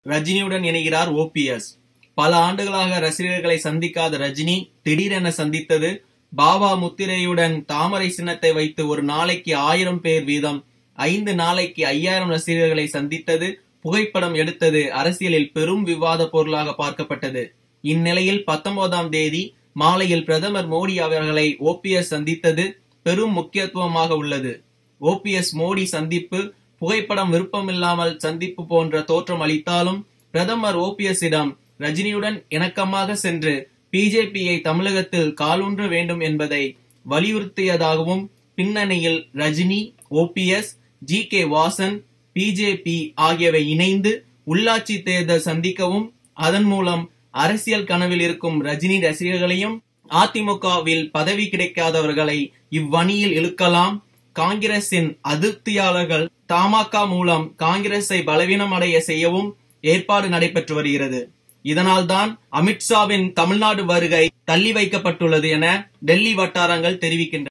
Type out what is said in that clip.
ரஜினியுடன் இணைகிறார் ஓபிஎஸ். பல ஆண்டுகளாக ரசிகர்களை சந்திக்காத ரஜினி திடீரென சந்தித்தது. பாபா முத்திரையுடன் தாமரை சின்னத்தை வைத்து ஒரு நாளைக்கு 1000 பேர் வீதம் 5 நாளைக்கு 5000 ரசிகர்களை சந்தித்தது, புகைப்படம் எடுத்தது அரசியலில் பெரும் விவாத பொருளாக பார்க்கப்பட்டது. இந்நிலையில் 19ஆம் தேதி மாலையில் பிரதமர் மோடி அவர்களை ஓபிஎஸ் சந்தித்தது பெரும் முக்கியத்துவமாக உள்ளது. ஓபிஎஸ் மோடி சந்திப்பு புகைப்படம் விருப்பமில்லாமல் சந்திப்பு போன்ற தோற்றம் அளித்தாலும் பிரதமர் ஓபிஎஸ்ஸிடம் ரஜினியுடன் இணக்கமாக சென்று பிஜேபியை தமிழகத்தில் காலூன்ற வேண்டும் என்பதை வலியுறுத்தியதாகவும், பின்னணியில் Rajini, OPS, GK. Vasan, BJP ஆகியவை இணைந்து உள்ளாட்சி தேர்தல் சந்திக்கவும், அதன் மூலம் அரசியல் கனவில் இருக்கும் ரஜினி ரசிகர்களையும் அதிமுகவில் பதவி கிடைக்காதவர்களை இவ்வணியில் இழுக்கலாம். காங்கிரசின் அதிருப்தியாளர்கள் தமாக மூலம் காங்கிரஸை பலவீனம் அடைய செய்யவும் ஏற்பாடு நடைபெற்று வருகிறது. இதனால்தான் அமித்ஷாவின் தமிழ்நாடு வருகை தள்ளி வைக்கப்பட்டுள்ளது என டெல்லி வட்டாரங்கள் தெரிவிக்கின்றன.